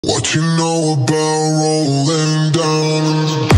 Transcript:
What you know about rolling down in the